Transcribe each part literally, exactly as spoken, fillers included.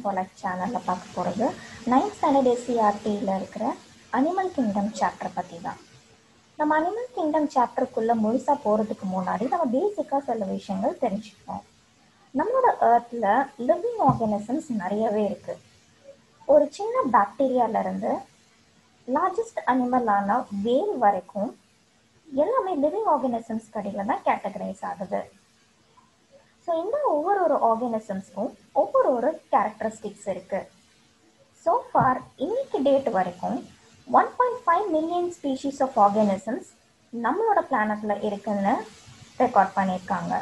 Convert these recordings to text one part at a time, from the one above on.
Collect சேனலில் பார்க்க போகிறது நைன்த் ஸ்டாண்டர்ட் எஸ்சிஆர்டியில் இருக்கிற அனிமல் கிங்டம் சாப்டர் பற்றி தான். நம்ம அனிமல் கிங்டம் சாப்டருக்குள்ளே முழுசாக போகிறதுக்கு முன்னாடி நம்ம பேசிக்காக சில விஷயங்கள் தெரிஞ்சுக்கணும். நம்மளோட ஏர்த்தில் லிவிங் ஆர்கானிசம்ஸ் நிறையவே இருக்குது. ஒரு சின்ன பாக்டீரியாவிலேருந்து லார்ஜஸ்ட் அனிமலான வேல் வரைக்கும் எல்லாமே லிவிங் ஆர்கானிசம்ஸ் கடையில் தான் கேட்டகரைஸ் ஆகுது. ஸோ இந்த ஒவ்வொரு ஒரு ஆர்கானிசம்ஸ்க்கும் ஒவ்வொரு ஒரு கேரக்டரிஸ்டிக்ஸ் இருக்குது. ஸோ ஃபார் இன்னைக்கு டேட் வரைக்கும் one point five million species of organisms நம்மளோட பிளானட்டில் இருக்குன்னு ரெக்கார்ட் பண்ணியிருக்காங்க.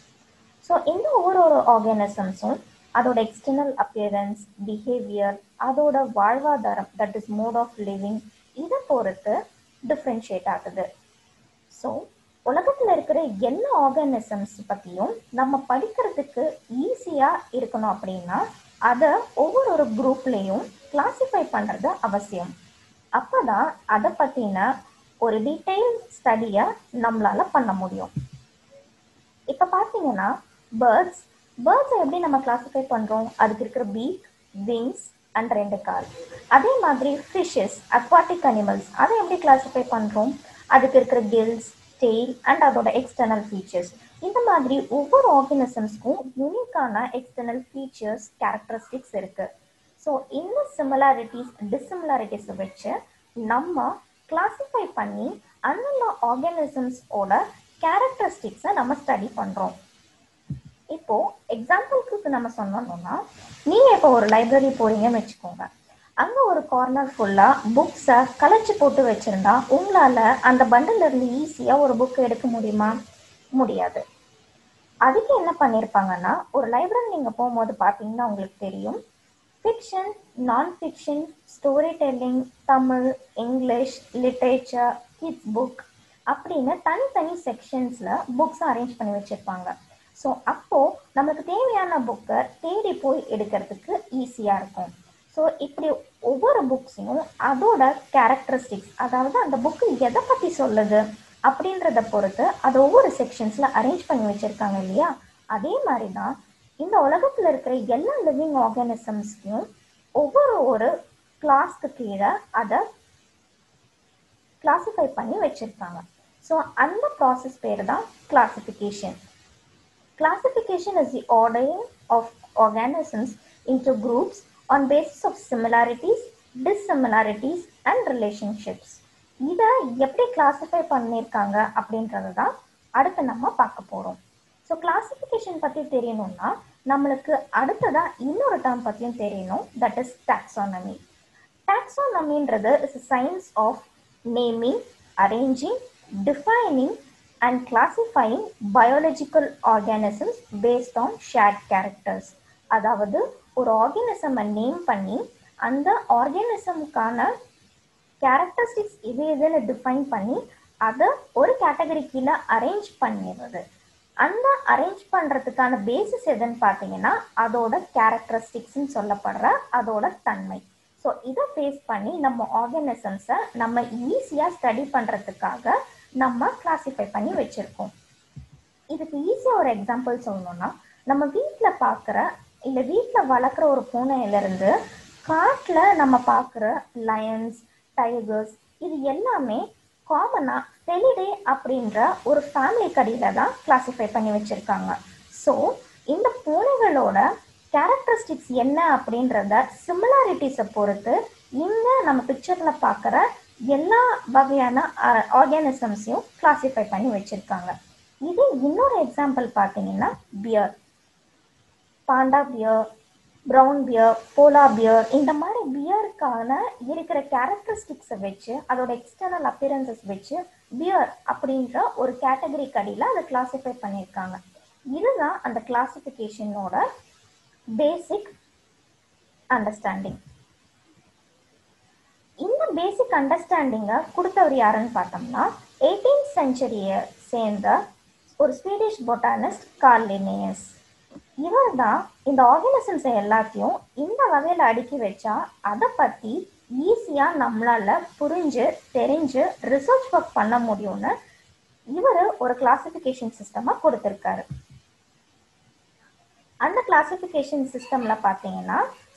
ஸோ இந்த ஒவ்வொரு ஒரு ஆர்கானிசம்ஸும் அதோட எக்ஸ்டர்னல் அப்பியரன்ஸ், பிஹேவியர், அதோட வாழ்வாதாரம், that is mode of living, இதை பொறுத்து டிஃப்ரென்ஷியேட் ஆகுது. ஸோ உலகத்தில் இருக்கிற எல்லா ஆர்கானிசம்ஸ் பற்றியும் நம்ம படிக்கிறதுக்கு ஈஸியாக இருக்கணும் அப்படின்னா அதை ஒவ்வொரு ஒரு குரூப்லேயும் கிளாஸிஃபை பண்ணுறது அவசியம். அப்போ தான் அதை பற்றின ஒரு டீட்டெயில் ஸ்டடியை நம்மளால் பண்ண முடியும். இப்போ பார்த்தீங்கன்னா பேர்ட்ஸ் பேர்ட்ஸை எப்படி நம்ம கிளாஸிஃபை பண்ணுறோம்? அதுக்கு இருக்கிற பீக், விங்ஸ் அண்ட் ரெண்டு கால். அதே மாதிரி ஃபிஷ்ஷஸ், அக்வாட்டிக் அனிமல்ஸ், அதை எப்படி கிளாஸிஃபை பண்ணுறோம்? அதுக்கு இருக்கிற கில்ஸ், டெய்ல் அண்ட் அதோட எக்ஸ்டர்னல் ஃபீச்சர்ஸ். இந்த மாதிரி ஒவ்வொரு ஆர்கானிசம்ஸ்க்கும் யூனிக்கான எக்ஸ்டர்னல் ஃபீச்சர்ஸ், கேரக்டரிஸ்டிக்ஸ் இருக்குது. ஸோ இந்த சிமிலாரிட்டிஸ், டிசிமிலாரிட்டிஸை வச்சு நம்ம கிளாஸிஃபை பண்ணி அந்தந்த ஆர்கானிசம்ஸோட கேரக்டரிஸ்டிக்ஸை நம்ம ஸ்டடி பண்ணுறோம். இப்போது எக்ஸாம்பிளுக்கு நம்ம சொன்னோம்னா, நீங்கள் இப்போ ஒரு லைப்ரரி போகிறீங்கன்னு வச்சுக்கோங்க. அங்கே ஒரு கார்னர் ஃபுல்லாக புக்ஸை கலைச்சி போட்டு வச்சுருந்தா உங்களால் அந்த பண்டில் இருந்து ஈஸியாக ஒரு புக் எடுக்க முடியுமா? முடியாது. அதுக்கு என்ன பண்ணியிருப்பாங்கன்னா, ஒரு லைப்ரரி நீங்கள் போகும்போது பார்த்தீங்கன்னா உங்களுக்கு தெரியும், ஃபிக்ஷன், நான் fiction, story telling, Tamil, English, literature, kids book அப்படின்னு தனித்தனி செக்ஷன்ஸில் புக்ஸை அரேஞ்ச் பண்ணி வச்சுருப்பாங்க. ஸோ அப்போது நமக்கு தேவையான புக்கை தேடி போய் எடுக்கிறதுக்கு ஈஸியாக இருக்கும். ஸோ இப்படி ஒவ்வொரு புக்ஸையும் அதோட கேரக்டரிஸ்டிக்ஸ், அதாவது அந்த புக்கு எதை பற்றி சொல்லுது அப்படின்றத பொறுத்து அதை ஒவ்வொரு செக்ஷன்ஸில் அரேஞ்ச் பண்ணி வச்சுருக்காங்க இல்லையா? அதே மாதிரி தான் இந்த உலகத்தில் இருக்கிற எல்லா லிவிங் ஆர்கானிசம்ஸையும் ஒவ்வொரு ஒரு கிளாஸ்க்கு கீழே அதை கிளாஸிஃபை பண்ணி வச்சுருக்காங்க. ஸோ அந்த ப்ராசஸ் பேர் தான் classification. Classification is the ordering of organisms into groups on basis of similarities, dissimilarities and relationships. இதை எப்படி கிளாஸிஃபை பண்ணியிருக்காங்க அப்படின்றது தான் அடுத்து நம்ம பார்க்க போகிறோம். ஸோ கிளாஸிஃபிகேஷன் பற்றி தெரியணும்னா நம்மளுக்கு அடுத்ததான் இன்னொரு டேர்ம் பற்றியும் தெரியணும், தட் இஸ் டாக்ஸானமி. டாக்ஸானமின்றது is science of naming, arranging, defining and classifying biological organisms based on shared characters. அதாவது ஒரு ஆர்கானிசமை நேம் பண்ணி அந்த ஆர்கானிசமுக்கான கேரக்டரிஸ்டிக்ஸ் இது இதுன்னு டிஃபைன் பண்ணி அதை ஒரு கேட்டகரி கீழே அரேஞ்ச் பண்ணிடுறது. அந்த அரேஞ்ச் பண்ணுறதுக்கான பேசிஸ் எதுன்னு பார்த்தீங்கன்னா அதோட கேரக்டரிஸ்டிக்ஸ்ன்னு சொல்லப்படுற அதோட தன்மை. ஸோ இதை ஃபேஸ் பண்ணி நம்ம ஆர்கானிசம்ஸை நம்ம ஈஸியாக ஸ்டடி பண்ணுறதுக்காக நம்ம கிளாஸிஃபை பண்ணி வச்சுருக்கோம். இதுக்கு ஈஸியாக ஒரு எக்ஸாம்பிள் சொல்லணும்னா, நம்ம வீட்டில் பார்க்குற இல்லை வீட்டில் வளர்க்குற ஒரு பூனையிலேருந்து காட்டில் நம்ம பார்க்குற லயன்ஸ், டைகர்ஸ், இது எல்லாமே காமனாக ஃபெலிடே அப்படின்ற ஒரு ஃபேமிலி கடியில் தான் கிளாஸிஃபை பண்ணி வச்சுருக்காங்க. ஸோ இந்த பூனைகளோட கேரக்டரிஸ்டிக்ஸ் என்ன அப்படின்றத சிமிலாரிட்டிஸை பொறுத்து இங்கே நம்ம பிக்சரில் பார்க்குற எல்லா வகையான ஆர்கானிசம்ஸையும் கிளாஸிஃபை பண்ணி வச்சுருக்காங்க. இது இன்னொரு எக்ஸாம்பிள் பார்த்தீங்கன்னா bear, panda bear, brown bear, polar bear, இந்த மாதிரி பியருக்கான இருக்கிற கேரக்டரிஸ்டிக்ஸை வச்சு அதோட எக்ஸ்டர்னல் அப்பியரன்சஸ் வச்சு பியர் அப்படின்ற ஒரு கேட்டகரி கடியில் அதை கிளாஸிஃபை பண்ணியிருக்காங்க. இதுதான் அந்த கிளாஸிஃபிகேஷனோட பேசிக் அண்டர்ஸ்டாண்டிங். இந்த பேசிக் அண்டர்ஸ்டாண்டிங்கை கொடுத்தவர் யாருன்னு பார்த்தோம்னா எயிட்டீன்த் செஞ்சுரியை சேர்ந்த ஒரு ஸ்வீடிஷ் பொட்டானிஸ்ட் கார்ல் லின்னேயஸ். இவர் தான் இந்த ஆர்கானிசம்ஸை எல்லாத்தையும் இந்த வகையில் அடுக்கி வச்சா அதை பற்றி ஈஸியாக நம்மளால் புரிஞ்சு தெரிஞ்சு ரிசர்ச் ஒர்க் பண்ண முடியும்னு இவர் ஒரு கிளாசிஃபிகேஷன் சிஸ்டமாக கொடுத்துருக்காரு. அந்த கிளாசிஃபிகேஷன் சிஸ்டமில் பார்த்தீங்கன்னா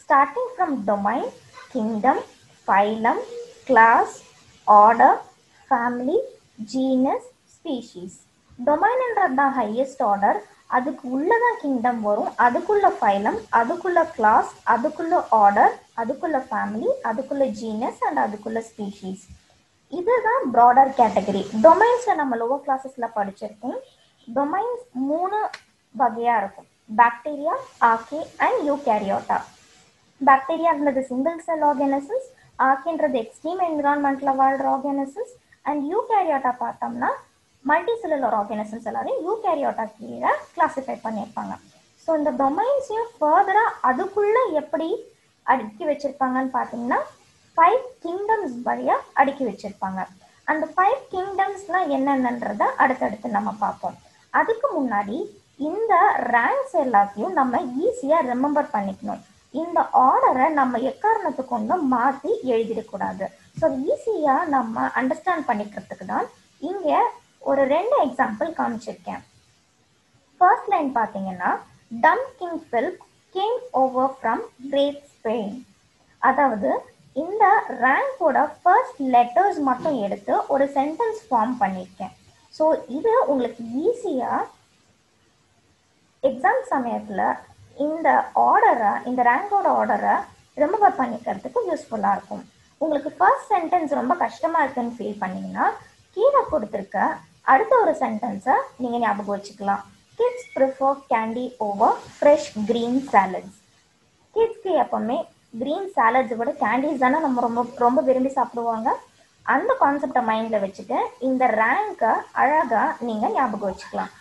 starting from domain, kingdom, phylum, class, order, family, genus, species. domain என்றது தான் highest order. அதுக்கு உள்ளதான் kingdom வரும், அதுக்குள்ள phylum, அதுக்குள்ள class, அதுக்குள்ள order, அதுக்குள்ள family, அதுக்குள்ள genus and அதுக்குள்ள species. இதுதான் broader category. domains நம்ம lower classesல படிச்சிருக்கோம். domains மூணு வகையா இருக்கும், பாக்டீரியா, ஆர்கே and யூகேரியோட்டா. பாக்டீரியான்றது சிங்கிள் செல் ஆர்கானிசம்ஸ், ஆர்கேன்றது எக்ஸ்ட்ரீம் என்விரான்மெண்ட்ல வாழ்ற ஆர்கானிசம்ஸ் அண்ட் யூகேரியோட்டா பார்த்தோம்னா மல்டி செல்லுலர் ஆர்கானிசம்ஸ் எல்லாரையும் யூகேரியோட்டா கீழே கிளாசிஃபை பண்ணியிருப்பாங்க. ஸோ இந்த டொமைன்ஸையும் ஃபர்தரா அதுக்குள்ள எப்படி அடுக்கி வச்சிருப்பாங்கன்னு பார்த்தீங்கன்னா ஃபைவ் கிங்டம்ஸ் வழியா அடுக்கி வச்சிருப்பாங்க. அந்த ஃபைவ் கிங்டம்ஸ்லாம் என்னென்னன்றத அடுத்தடுத்து நம்ம பார்ப்போம். அதுக்கு முன்னாடி இந்த ரேங்க்ஸ் எல்லாத்தையும் நம்ம ஈஸியா ரிமெம்பர் பண்ணிக்கணும். இந்த ஆர்டரை நம்ம எக்காரணத்தை கொண்டு மாற்றி எழுதிடக்கூடாது. ஸோ ஈஸியா நம்ம அண்டர்ஸ்டாண்ட் பண்ணிக்கிறதுக்கு தான் இங்க ஒரு ரெண்டு எக்ஸாம்பிள் காமிச்சிருக்கேன். ஃபர்ஸ்ட் லைன் பார்த்தீங்கன்னா dumb king Philip came over from great Spain. அதாவது இந்த ரேங்கோட ஃபர்ஸ்ட் லெட்டர்ஸ் மட்டும் எடுத்து ஒரு சென்டென்ஸ் ஃபார்ம் பண்ணியிருக்கேன். ஸோ இது உங்களுக்கு ஈஸியா எக்ஸாம் சமயத்தில் இந்த ஆர்டரை, இந்த ரேங்கோட ஆர்டரை ரிமெம்பர் பண்ணிக்கிறதுக்கு யூஸ்ஃபுல்லாக இருக்கும். உங்களுக்கு ஃபர்ஸ்ட் சென்டென்ஸ் ரொம்ப கஷ்டமாக இருக்குன்னு ஃபீல் பண்ணீங்கன்னா கீழே கொடுத்துருக்க அடுத்த ஒரு சென்டென்ஸை நீங்கள் ஞாபகம் வச்சுக்கலாம். Kids prefer candy over fresh green salads. கிட்ஸ்க்கு எப்பவுமே க்ரீன் சாலட்ஸை விட கேண்டீஸ் தானே நம்ம ரொம்ப ரொம்ப விரும்பி சாப்பிடுவாங்க. அந்த கான்செப்டை மைண்டில் வச்சுட்டு இந்த ரேங்கை அழகாக நீங்கள் ஞாபகம் வச்சுக்கலாம்.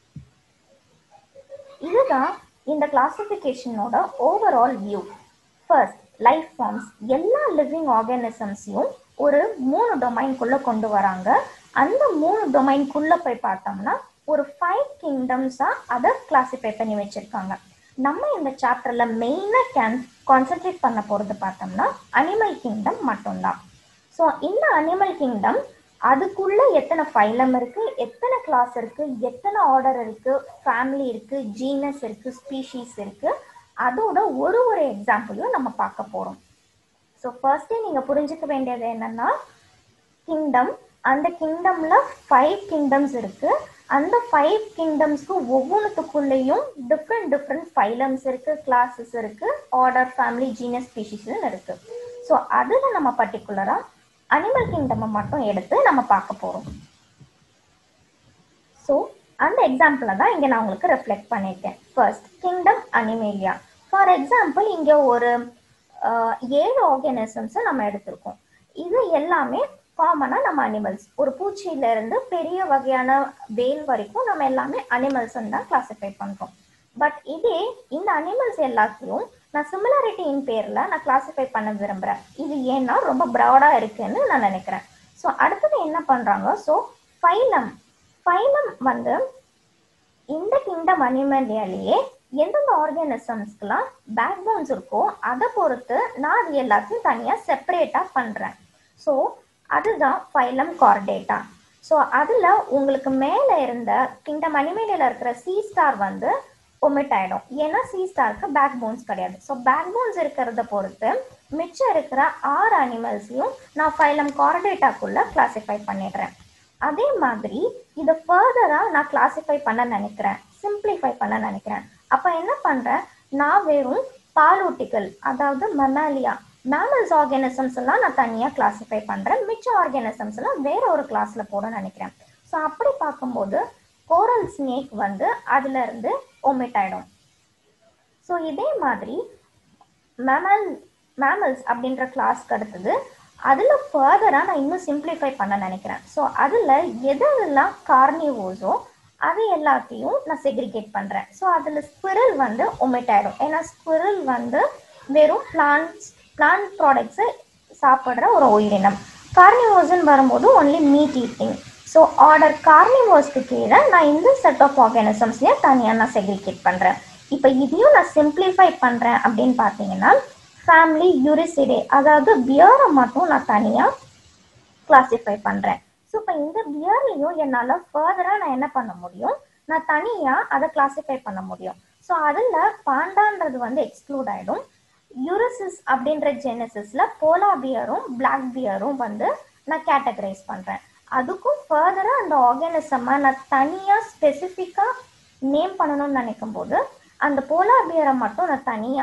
இதுதான் இந்த கிளாசிஃபிகேஷனோட overall view. First, life forms எல்லா லிவிங் ஆர்கானிசம்ஸையும் ஒரு மூணு டொமைன்குள்ள கொண்டு வராங்க. அந்த மூணு டொமைன்குள்ள போய் பார்த்தோம்னா ஒரு ஃபைவ் கிங்டம்ஸா அதை கிளாசிஃபை பண்ணி வச்சிருக்காங்க. நம்ம இந்த சாப்டர்ல மெயினா கேன் கான்சென்ட்ரேட் பண்ண போறது பார்த்தோம்னா அனிமல் கிங்டம் மட்டும்தான். ஸோ இந்த அனிமல் கிங்டம் அதுக்குள்ள எத்தனை ஃபைலம் இருக்கு, எத்தனை கிளாஸ் இருக்கு, எத்தனை ஆர்டர் இருக்கு, ஃபேமிலி இருக்கு, ஜீனஸ் இருக்கு, ஸ்பீஷீஸ் இருக்கு, அதோட ஒரு ஒரு எக்ஸாம்பிளையும் நம்ம பார்க்க போறோம். ஸோ ஃபர்ஸ்டே நீங்க புரிஞ்சுக்க வேண்டியது என்னன்னா கிங்டம், அந்த கிங்டம்ல ஃபைவ் கிங்டம்ஸ் இருக்கு. அந்த ஃபைவ் கிங்டம்ஸ்க்கு ஒவ்வொன்றுத்துக்குள்ளேயும் டிஃப்ரெண்ட் டிஃப்ரெண்ட் ஃபைலம்ஸ் இருக்கு, கிளாஸஸ் இருக்கு, ஆர்டர், ஃபேமிலி, ஜீனஸ், ஸ்பீஷீஸ் இருக்கு. ஸோ அதுல நம்ம பர்டிகுலரா அனிமல் கிங்டம் மட்டும் எடுத்து நம்ம பார்க்க போறோம். ஸோ அந்த எக்ஸாம்பிள தான் இங்க நான் உங்களுக்கு ரெஃப்ளெக்ட் பண்ணியிருக்கேன். First, kingdom animalia. For example இங்க ஒரு ஏழு ஆர்கானிசம்ஸை நம்ம எடுத்திருக்கோம். இது எல்லாமே காமனா நம்ம அனிமல்ஸ். ஒரு பூச்சியில இருந்து பெரிய வகையான வேல் வரைக்கும் நம்ம எல்லாமே அனிமல்ஸ் தான் கிளாசிஃபை பண்றோம். பட் இதே இந்த அனிமல்ஸ் எல்லாத்தையும் நான் சிமிலாரிட்டியின் பேர்ல நான் கிளாசிஃபை பண்ண விரும்புறேன். இது ஏன்னா ரொம்ப ப்ராடா இருக்குன்னு நான் நினைக்கிறேன். ஸோ அடுத்தது என்ன பண்றாங்க, ஸோ ஃபைலம் ஃபைலம் வந்து இந்த கிங்டம் அனிமலியாலேயே எந்தெந்த ஆர்கானிசம்ஸ்க்குலாம் பேக் போன்ஸ் இருக்கோ அதை பொறுத்து நான் அது எல்லாத்தையும் தனியா செப்பரேட்டா பண்றேன். ஸோ அதுதான் ஃபைலம் கார்டேட்டா. ஸோ அதுல உங்களுக்கு மேல இருந்த கிங்டம் அனிமேலியால இருக்கிற சி ஸ்டார் வந்து ஒமிட் ஆயிடும். ஏன்னா சி ஸ்டாருக்கு பேக் போன்ஸ் கிடையாது. ஸோ பேக் போன்ஸ் இருக்கிறத பொறுத்து மிச்சம் இருக்கிற ஆறு அனிமல்ஸையும் நான் ஃபைலம் கார்டேட்டாக்குள்ள கிளாசிஃபை பண்ணிடுறேன். அதே மாதிரி இதை ஃபர்தரா நான் கிளாசிஃபை பண்ண நினைக்கிறேன், சிம்பிளிஃபை பண்ண நினைக்கிறேன். அப்ப என்ன பண்றேன், நான் வெறும் பாலூட்டிகள், அதாவது மமாலியா, மேமல்ஸ் ஆர்கானிசம்ஸ் எல்லாம் நான் தனியா கிளாசிஃபை பண்றேன். மிச்ச ஆர்கானிசம்ஸ் எல்லாம் வேற ஒரு கிளாஸ்ல போட நினைக்கிறேன். ஸோ அப்படி பார்க்கும்போது கோரல் ஸ்னேக் வந்து அதுல இருந்து ஒமிட் ஆயிடும். ஸோ இதே மாதிரி மேமல் மேமல்ஸ் அப்படின்ற கிளாஸ்க்கு அடுத்தது அதுல ஃபர்தரா நான் இன்னும் சிம்பிளிஃபை பண்ண நினைக்கிறேன். ஸோ அதுல எதெல்லாம் கார்னிவோஸோ அது எல்லாத்தையும் நான் செக்ரிகேட் பண்றேன். ஸோ அதுல ஸ்குரில் வந்து ஒமிட் ஆயிடும். ஏன்னா ஸ்குரில் வந்து வெறும் பிளான்ட்ஸ் பிளான்ட் ப்ராடக்ட்ஸை சாப்பிட்ற ஒரு உயிரினம். கார்னிவோஸ்ன்னு வரும்போது only meat eating. So order கார்னிவோஸ்க்கு கீழே நான் இந்த செட் ஆஃப் ஆர்கானிசம்ஸ்லயே தனியாக நான் செக்ரிகேட் பண்றேன். இப்போ இதையும் நான் சிம்பிளிஃபை பண்றேன் அப்படின்னு பார்த்தீங்கன்னா ஃபேமிலி யூரிசிடே, அதாவது பியரை மட்டும் நான் தனியாக கிளாசிஃபை பண்றேன். ஸோ இப்போ இந்த பியர்லையும் என்னால் ஃபர்தராக நான் என்ன பண்ண முடியும், நான் தனியாக அதை கிளாசிஃபை பண்ண முடியும். ஸோ அதில் பாண்டான்றது வந்து எக்ஸ்க்ளூட் ஆகிடும். யூரிசிஸ் அப்படின்ற ஜெனசிஸ்ல போலார் பியரும் பிளாக் பியரும் வந்து நான் கேட்டகரைஸ் பண்றேன். அதுக்கும் ஃபர்தரா அந்த ஆர்கானிசமா நான் தனியா ஸ்பெசிஃபிக்கா நேம் பண்ணணும்னு நினைக்கும் போது அந்த போலார் பியரை மட்டும் நான் தனியா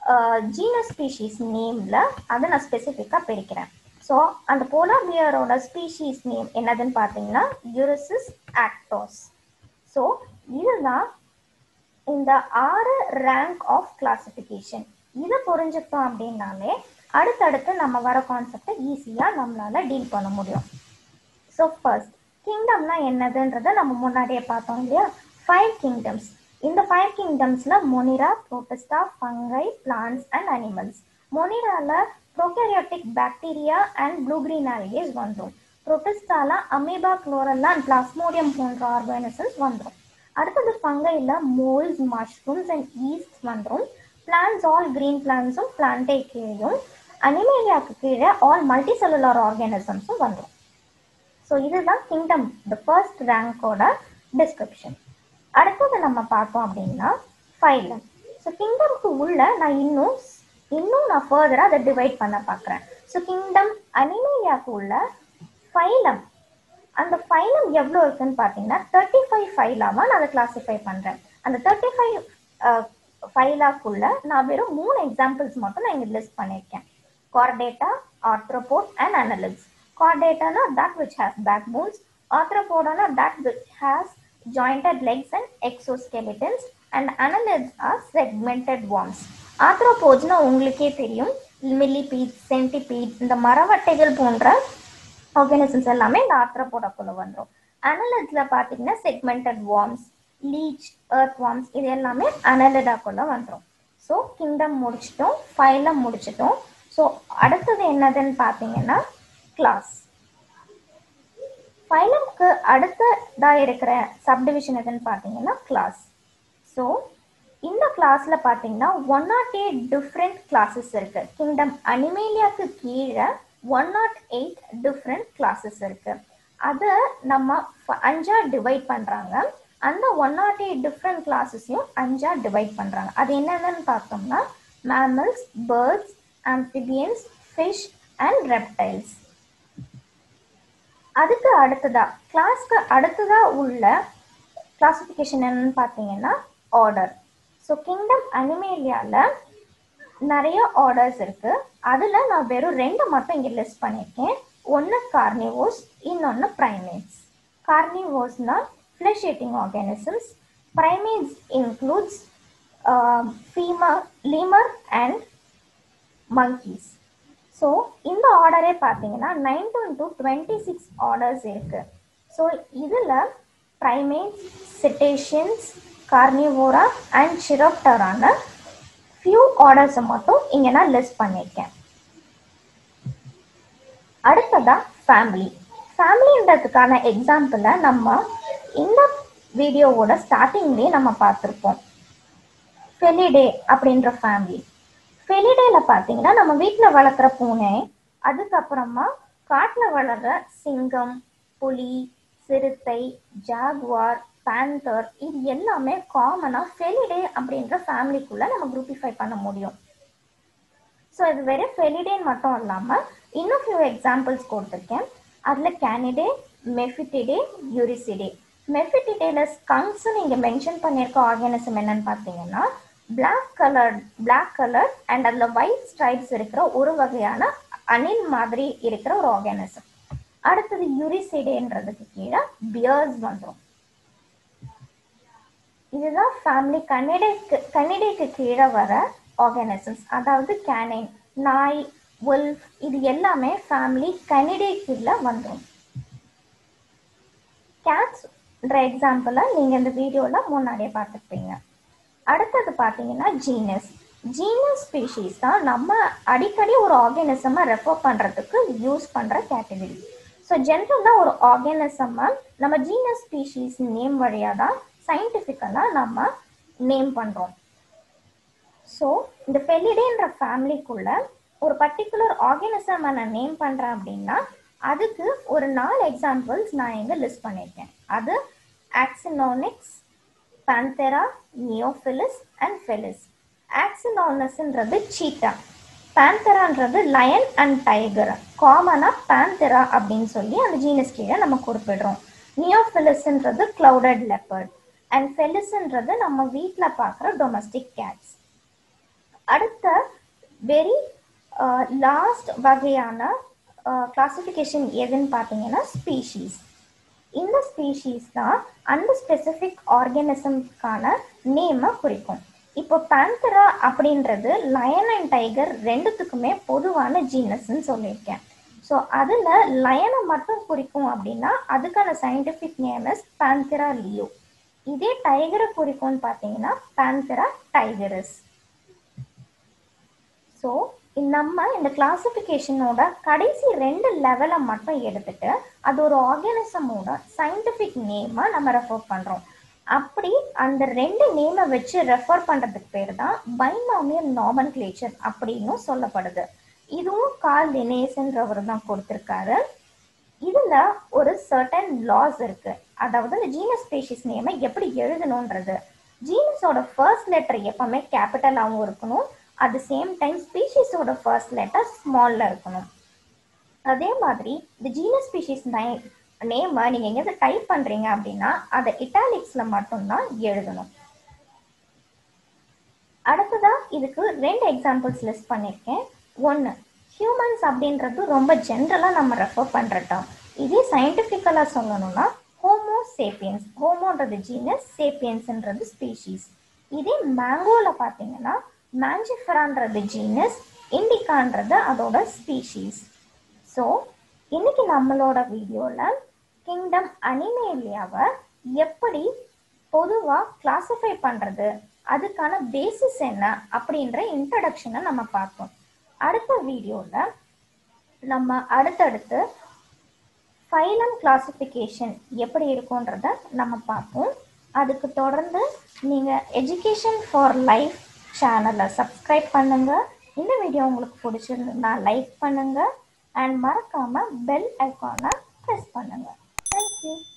ஜீனஸ் ஸ்பீஷீஸ் நேம்ல அதை நான் ஸ்பெசிஃபிக்கா பிரிக்கிறேன். ஸோ அந்த போலார் பியரோட ஸ்பீஷீஸ் நேம் என்னதுன்னு பார்த்தீங்கன்னா யூரிசிஸ் ஆக்டோஸ். ஸோ இதுதான் இந்த ஆறு ரேங்க் ஆஃப் கிளாசிஃபிகேஷன். இதை புரிஞ்சுக்கிட்டோம் அப்படின்னாலே அடுத்தடுத்து நம்ம வர கான்செப்டை ஈஸியாக நம்மளால டீல் பண்ண முடியும். ஸோ ஃபர்ஸ்ட் கிங்டம்னா என்னதுன்றதை நம்ம முன்னாடியே பார்த்தோம் இல்லையா? Five kingdoms. இந்த ஃபைவ் கிங்டம்ஸ்ல monera, protista, fungi, plants and animals. மொனிரால prokaryotic bacteria and blue green algaes வந்துடும். புரோட்டிஸ்டால அமீபா, குளோரெல்லா அண்ட் பிளாஸ்மோடியம் போன்ற ஆர்கானிசம்ஸ் வந்துடும். அடுத்தது ஃபங்கைல மோல்ஸ், மஷ்ரூம்ஸ் அண்ட் ஈஸ்ட் வந்துடும். பிளான்ட்ஸ் ஆல் கிரீன் பிளான்ட்ஸும் பிளான்டே கீழேயும், அனிமேலியாவுக்கு கீழே ஆல் மல்டி செல்லுலார் ஆர்கானிசம்ஸும் வந்துடும். ஸோ இதுதான் கிங்டம் த ஃபர்ஸ்ட் ரேங்கோட டிஸ்கிரிப்ஷன். அடுத்தது நம்ம பார்த்தோம் அப்படின்னா ஃபைலம். ஸோ கிங்டம்க்கு உள்ள நான் இன்னும் இன்னும் நான் ஃபர்தராக அதை டிவைட் பண்ண பார்க்குறேன். ஸோ கிங்டம் அனிமேலியாவுக்கு உள்ள ஃபைலம், அந்த ஃபைலம் எவ்வளோ இருக்குன்னு பார்த்தீங்கன்னா தேர்ட்டி ஃபைவ் ஃபைலாவாக நான் அதை கிளாஸிஃபை பண்ணுறேன். அந்த தேர்ட்டி ஃபைவ் ஃபைலாக்குள்ள நான் வெறும் மூணு எக்ஸாம்பிள்ஸ் மட்டும் நான் இங்கே லிஸ்ட் பண்ணியிருக்கேன். Chordata, arthropod and annelids. Chordata that which has backbones, Arthropoda that which has jointed legs and exoskeletons, and annelids are segmented worms. Arthropods na ungalke theriyum, millipedes, centipedes, இந்த மரவட்டைகள் போன்ற organisms எல்லாமே இந்த Arthropoda குள்ள வந்துரும். அனலிட்ஸ்ல பாத்தீங்கன்னா segmented worms, leech, earthworms இது எல்லாமே annelida குள்ள வந்துரும். ஸோ கிங்டம் முடிச்சிட்டோம், ஃபைலம் முடிச்சிட்டோம். ஸோ அடுத்தது என்னதுன்னு பார்த்தீங்கன்னா கிளாஸ். ஃபைலம்க்கு அடுத்ததா இருக்கிற சப்டிவிஷன் எதுன்னு பார்த்தீங்கன்னா கிளாஸ். ஸோ இந்த கிளாஸ்ல பார்த்தீங்கன்னா one nought eight different classes இருக்கு. கிங்டம் அனிமேலியாவுக்கு கீழே one nought eight different classes இருக்கு. அதை நம்ம அஞ்சா டிவைட் பண்றாங்க. அந்த ஒன் நாட் எயிட் டிஃப்ரெண்ட் கிளாஸஸையும் அஞ்சா டிவைட் பண்றாங்க. அது என்னென்னு பார்த்தோம்னா mammals, birds, amphibians, fish and reptiles. அதுக்கு அடுத்ததா கிளாஸ்க்கு அடுத்ததா உள்ள கிளாசிஃபிகேஷன் என்னன்னு பார்த்தீங்கன்னா ஆர்டர். ஸோ கிங்டம் அனிமேலியால நிறைய ஆர்டர்ஸ் இருக்கு. அதுல நான் வெறும் ரெண்டு மட்டும் இங்க லிஸ்ட் பண்ணியிருக்கேன். ஒன்று கார்னிவோர்ஸ், இன்னொன்று ப்ரைமேட்ஸ். கார்னிவோர்ஸ்னா flesh eating organisms. Primates includes femur, lemur and monkeys. So இந்த ஆர்டரே பார்த்தீங்கன்னா nineteen to twenty six orders இருக்கு. ஸோ இதில் primates, cetaceans, carnivora and chiropteran few ஆர்டர்ஸை மட்டும் இங்கே நான் லிஸ்ட் பண்ணியிருக்கேன். அடுத்ததா ஃபேமிலி. ஃபேமிலின்றதுக்கான எக்ஸாம்பிளை நம்ம இந்த வீடியோவோட ஸ்டார்டிங்லேயே நம்ம பார்த்துருப்போம். ஃபெலிடே அப்படின்ற ஃபேமிலி. ஃபெலிடேல பார்த்தீங்கன்னா நம்ம வீட்டில் வளர்க்குற பூனை, அதுக்கப்புறமா காட்டில் வளர்கிற சிங்கம், புலி, சிறுத்தை, ஜாகுவார், பேந்தர் இது எல்லாமே காமனாக ஃபெலிடே அப்படின்ற ஃபேமிலிக்குள்ள நம்ம குரூப்பிஃபை பண்ண முடியும். ஸோ இது வெறும் ஃபெலிடேன்னு மட்டும் இல்லாமல் இன்னும் ஃபியூ எக்ஸாம்பிள்ஸ் கொடுத்துருக்கேன். அதில் கேனிடே, மெஃபிட்டிடே, யூரிசிடே. மெஃபிட்டிடேல ஸ்கங்க்ஸ்ன்னு இங்கே மென்ஷன் பண்ணியிருக்க ஆர்கானிசம் என்னன்னு பார்த்தீங்கன்னா black colour black colour and அதில் ஒயிட் ஸ்ட்ரைப்ஸ் இருக்கிற ஒரு வகையான அணில் மாதிரி இருக்கிற ஒரு ஆர்கானிசம். அடுத்தது யூரிசிடேன்றதுக்கு கீழே பியர்ஸ் வந்துடும். இதுதான் ஃபேமிலி கனிடேக்கு கனிடேக்கு கீழே வர ஆர்கானிசம்ஸ். அதாவது கேனைன், நாய், உல்ஃப் இது எல்லாமே ஃபேமிலி கனிடே கீழே வந்துடும். கேட்ஸ்ன்ற எக்ஸாம்பிளை நீங்கள் இந்த வீடியோவில் முன்னாடியே பார்த்துருப்பீங்க. அடுத்தது பார்த்தீங்கன்னா ஜீனஸ். ஜீனஸ் ஸ்பீஷீஸ் தான் நம்ம அடிக்கடி ஒரு ஆர்கானிசமை ரெஃபர் பண்ணுறதுக்கு யூஸ் பண்ணுற கேட்டகரி. ஸோ ஜென்ரலாக ஒரு ஆர்கானிசமை நம்ம ஜீனஸ் ஸ்பீஷீஸ் நேம் வழியாக தான் சயின்டிஃபிக்கலாக நம்ம நேம் பண்ணுறோம். ஸோ இந்த ஃபெலிடேன்ற ஃபேமிலிக்குள்ள ஒரு பர்டிகுலர் ஆர்கானிசமை நான் நேம் பண்ணுறேன் அப்படின்னா அதுக்கு ஒரு நாலு எக்ஸாம்பிள்ஸ் நான் இங்கே லிஸ்ட் பண்ணியிருக்கேன். அது acinonyx, Panthera, Neophilus and Felis. ஆக்சினாலஸ்ன்றது சீட்டா, பேந்தரான்றது லயன் அண்ட் டைகர். காமனா பேந்தரா அப்படின்னு சொல்லி அந்த ஜீனஸ் கீழே நம்ம குறிப்பிடுறோம். நியோஃபிலிஸ்ன்றது கிளவுடட் லெப்பர்ட் அண்ட் ஃபெலிஸ்ன்றது நம்ம வீட்டில் பார்க்குற டொமஸ்டிக் கேட்ஸ். அடுத்த வெரி லாஸ்ட் வகையான கிளாசிஃபிகேஷன் எதுன்னு பார்த்தீங்கன்னா ஸ்பீஷீஸ். இந்த ஸ்பீஷீஸ் தான் அந்த ஸ்பெசிஃபிக் ஆர்கானிசம்க்கான நேமை குறிக்கும். இப்போ பேந்தரா அப்படின்றது லயன் அண்ட் டைகர் ரெண்டுத்துக்குமே பொதுவான ஜீனஸ்ன்னு சொல்லியிருக்கேன். ஸோ அதில் லயனை மட்டும் குறிக்கும் அப்படின்னா அதுக்கான scientific name is panthera leo. இதே டைகரை குறிக்கும்னு பார்த்தீங்கன்னா பேந்தரா டைகரஸ். ஸோ நம்ம இந்த கிளாசிஃபிகேஷனோட கடைசி ரெண்டு லெவலை மட்டும் எடுத்துட்டு அது ஒரு ஆர்கானிசமோட சயின்டிஃபிக் நேமை நம்ம ரெஃபர் பண்ணுறோம். அப்படி அந்த ரெண்டு நேமை வச்சு ரெஃபர் பண்ணுறதுக்கு பேர் தான் பைனாமியல் நாமன்கிளேச்சர் அப்படின்னு சொல்லப்படுது. இதுவும் கார்ல் லினேயஸ்ன்றவர் தான் கொடுத்துருக்காரு. இதில் ஒரு சர்டன் லாஸ் இருக்கு. அதாவது இந்த ஜீனஸ் ஸ்பீஷீஸ் நேமை எப்படி எழுதணுன்றது. ஜீனஸோட ஃபர்ஸ்ட் லெட்டர் எப்பவுமே கேபிட்டலாகவும் இருக்கணும். அட் த சேம் டைம் ஸ்பீஷீஸோட ஃபர்ஸ்ட் லெட்டர் ஸ்மாலில் இருக்கணும். அதே மாதிரி இந்த ஜீனஸ் ஸ்பீஷீஸ் நேமை நீங்கள் எங்கேயாவது டைப் பண்ணுறீங்க அப்படின்னா அதை இட்டாலிக்ஸில் மட்டும்தான் எழுதணும். அடுத்ததான் இதுக்கு ரெண்டு எக்ஸாம்பிள்ஸ் லிஸ்ட் பண்ணியிருக்கேன். ஒன்று, ஹியூமன்ஸ் அப்படின்றது ரொம்ப ஜென்ரலாக நம்ம ரெஃபர் பண்ணுற டேர்ம். இதே சயின்டிஃபிக்கலாக சொல்லணும்னா ஹோமோ சேப்பியன்ஸ். ஹோமோன்றது ஜீனஸ், சேப்பியன்ஸ்ன்றது ஸ்பீஷீஸ். இதே மேங்கோவில் பார்த்தீங்கன்னா மேஞ்சிஃபெரான்றது ஜீனஸ், இண்டிகான்றது அதோட ஸ்பீஷீஸ். ஸோ இன்னைக்கு நம்மளோட வீடியோவில் கிங்டம் அனிமேலியாவை எப்படி பொதுவாக கிளாஸிஃபை பண்ணுறது, அதுக்கான பேசிஸ் என்ன அப்படின்ற இன்ட்ரடக்ஷனை நம்ம பார்த்தோம். அடுத்த வீடியோவில் நம்ம அடுத்தடுத்து ஃபைலம் கிளாசிஃபிகேஷன் எப்படி இருக்குன்றத நம்ம பார்ப்போம். அதுக்கு தொடர்ந்து நீங்கள் எஜுகேஷன் ஃபார் லைஃப் சேனலை சப்ஸ்கிரைப் பண்ணுங்கள். இந்த வீடியோ உங்களுக்கு பிடிச்சிருந்தா லைக் பண்ணுங்கள் அண்ட் மறக்காமல் பெல் ஐக்கானை ப்ரெஸ் பண்ணுங்கள். தேங்க்யூ.